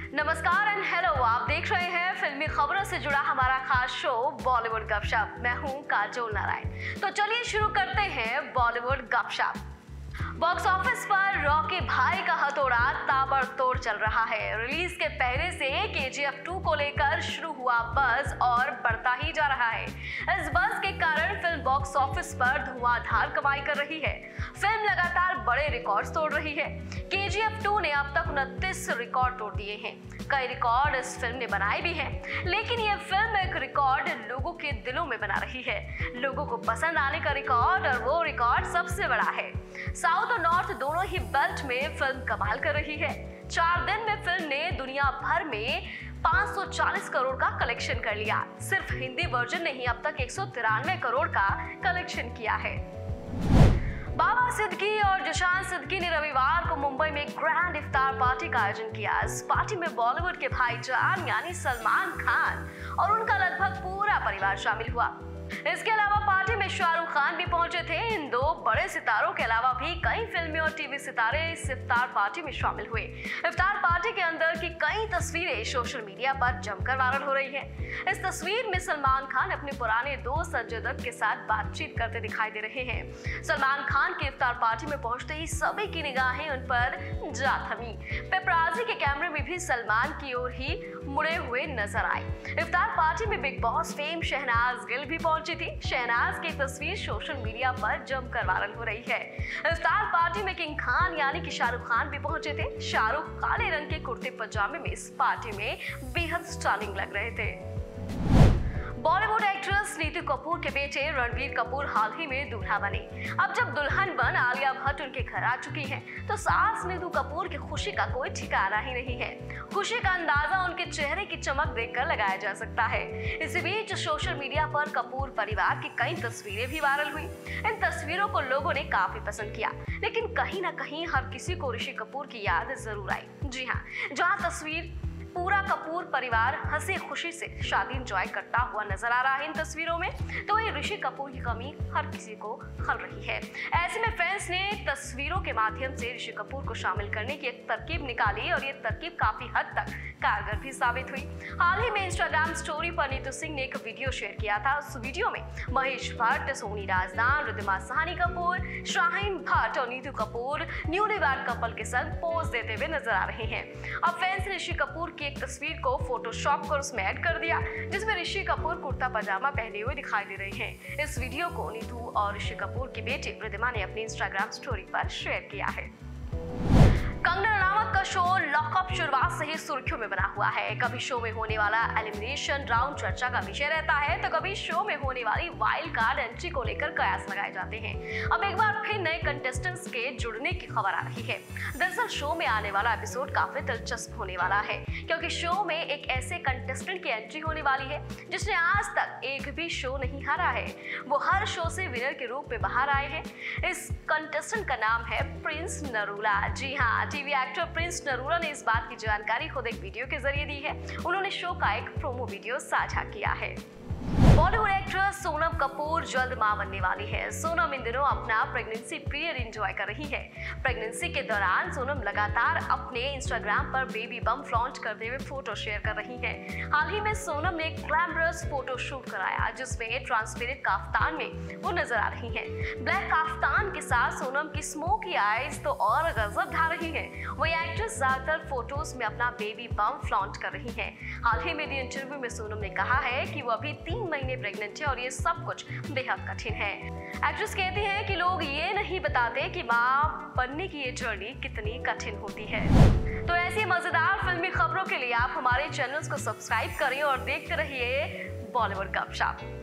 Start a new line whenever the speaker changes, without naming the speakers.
नमस्कार and hello, आप देख रहे हैं फिल्मी खबरों से जुड़ा हमारा खास शो बॉलीवुड गपशप। मैं हूं काजोल नारायण। तो चलिए शुरू करते हैं बॉलीवुड गपशप। बॉक्स ऑफिस पर रॉकी भाई का हथौड़ा ताबड़तोड़ चल रहा है। रिलीज के पहले से KGF 2 को लेकर शुरू हुआ बज़ और बढ़ता ही जा रहा है। इस बज़ के कारण फिल्म बॉक्स ऑफिस पर धुआंधार कमाई कर रही है। फिल्म लगातार बड़े रिकॉर्ड्स तोड़ रही है। KGF 2 ने अब तक 29 रिकॉर्ड तोड़ दिए हैं। कई रिकॉर्ड इस फिल्म ने बनाए भी हैं, लेकिन ये फिल्म एक रिकॉर्ड लोगों के दिलों में बना रही है। लोगों को पसंद आने का रिकॉर्ड, और वो रिकॉर्ड सबसे बड़ा है। साउथ और नॉर्थ दोनों ही बेल्ट में फिल्म कमाल कर रही है। 4 दिन में फिल्म ने दुनिया भर में 540 करोड़ का कलेक्शन कर लिया। सिर्फ हिंदी वर्जन ने ही अब तक 193 करोड़ का कलेक्शन किया है। बाबा सिद्दीकी और जुशान सिद्दीकी ने रविवार को मुंबई में ग्रैंड इफ्तार पार्टी का आयोजन किया। इस पार्टी में बॉलीवुड के भाईजान यानी सलमान खान और उनका लगभग पूरा परिवार शामिल हुआ। इसके अलावा पार्टी में शाहरुख खान भी पहुंचे थे। इन दो बड़े सितारों के अलावा भी कई फिल्मी और टीवी सितारे इस इफ्तार पार्टी में शामिल हुए। इफ्तार पार्टी के अंदर की कई तस्वीरें सोशल मीडिया पर जमकर वायरल हो रही हैं। इस तस्वीर में सलमान खान अपने पुराने दोस्त संजय दत्त के साथ बातचीत करते दिखाई दे रहे हैं। सलमान खान की इफ्तार पार्टी में पहुंचते ही सभी की निगाहें उन पर जा थमी। पेपराजी के कैमरे में भी सलमान की ओर ही मुड़े हुए नजर आए। इफ्तार पार्टी में Bigg Boss fame Shehnaaz Gill भी पहुंची थी। शहनाज की तस्वीर सोशल मीडिया पर जमकर वायरल हो रही है। इफ्तार पार्टी में किंग खान यानी कि शाहरुख खान भी पहुंचे थे। शाहरुख काले रंग के कुर्ते पजामे में इस पार्टी में बेहद स्टाइलिंग लग रहे थे। बॉलीवुड एक्ट्रेस नीतू कपूर के बेटे रणबीर कपूर हाल ही में दूल्हा बने। अब जब दुल्हन बन आलिया भट्ट उनके घर आ चुकी हैं, तो सास नीतू कपूर की खुशी का कोई ठिकाना ही नहीं है। खुशी का अंदाजा उनके चेहरे की चमक देखकर लगाया जा सकता है। इसी बीच सोशल मीडिया पर कपूर परिवार की कई तस्वीरें भी वायरल हुई। इन तस्वीरों को लोगों ने काफी पसंद किया, लेकिन कहीं ना कहीं हर किसी को ऋषि कपूर की याद जरूर आई। जी हाँ, जहाँ तस्वीर पूरा कपूर परिवार हंसी खुशी से शादी एंजॉय करता हुआ नजर आ रहा है इन तस्वीरों में, तो ये ऋषि कपूर की कमी हर किसी को खल रही है। ऐसे में फैंस ने तस्वीरों के माध्यम से ऋषि कपूर को शामिल करने की एक तरकीब निकाली, और ये तरकीब काफी हद तक कारगर भी साबित हुई। हाल ही में इंस्टाग्राम स्टोरी पर नीतू सिंह ने एक वीडियो शेयर किया था। उस वीडियो में महेश भट्ट, सोनी राजदान, रिद्धिमा साहनी कपूर, शाहीन भट्ट और नीतू कपूर न्यूलीवैड कपल के संग पोज देते हुए नजर आ रहे हैं। अब फैंस ने ऋषि कपूर की एक तस्वीर को फोटोशॉप कर उसमें ऐड कर दिया, जिसमें ऋषि कपूर कुर्ता पजामा पहने हुए दिखाई दे रहे हैं। इस वीडियो को नीतू और ऋषि कपूर की बेटी रिद्धिमा ने अपनी इंस्टाग्राम स्टोरी पर शेयर किया है। कंगना रनावत का शो लॉकअप शुरुआत से ही सुर्खियों में बना हुआ है। कभी शो में होने वाला एलिमिनेशन राउंड चर्चा का विषय रहता है, तो कभी शो में होने वाली वाइल्ड कार्ड एंट्री को लेकर कयास लगाए जाते हैं। अब एक बार फिर नए कंटेस्टेंट्स के जुड़ने की खबर आ रही है। दरअसल शो में आने वाला एपिसोड काफी दिलचस्प होने वाला है, क्योंकि शो में एक ऐसे कंटेस्टेंट की एंट्री होने वाली है जिसने आज तक एक भी शो नहीं हारा है। वो हर शो से विनर के रूप में बाहर आए हैं। इस कंटेस्टेंट का नाम है प्रिंस नरूला। जी हाँ, टीवी एक्टर प्रिंस नरूला ने इस बात की जानकारी खुद एक वीडियो के जरिए दी है। उन्होंने शो का एक प्रोमो वीडियो साझा किया है। बॉलीवुड एक्ट्रेस सोनम कपूर जल्द मां बनने वाली है। सोनम इन दिनों अपना प्रेगनेंसी पीरियड एंजॉय कर रही है। प्रेगनेंसी के दौरान सोनम लगातार अपने इंस्टाग्राम पर बेबी बम फ्लॉन्ट करते हुए फोटो शेयर कर रही हैं। हाल ही में सोनम ने एक ग्लैमरस फोटो शूट कराया, जिसमें ट्रांसपेरेंट काफ्तान में वो नजर आ रही हैं। ब्लैक काफ्तान के साथ सोनम की स्मोकी आईज तो और गजब ढा रही हैं। वही एक्ट्रेस ज्यादातर फोटोज में अपना बेबी बम फ्लॉन्ट कर रही हैं। हाल ही में दी इंटरव्यू में सोनम ने कहा है कि वो अभी 3 महीने प्रेग्नेंट है और ये सब कुछ बेहद कठिन है। एक्ट्रेस कहती है कि लोग ये नहीं बताते कि मां बनने की ये जर्नी कितनी कठिन होती है। तो ऐसी मजेदार फिल्मी खबरों के लिए आप हमारे चैनल्स को सब्सक्राइब करें और देखते रहिए बॉलीवुड गपशप।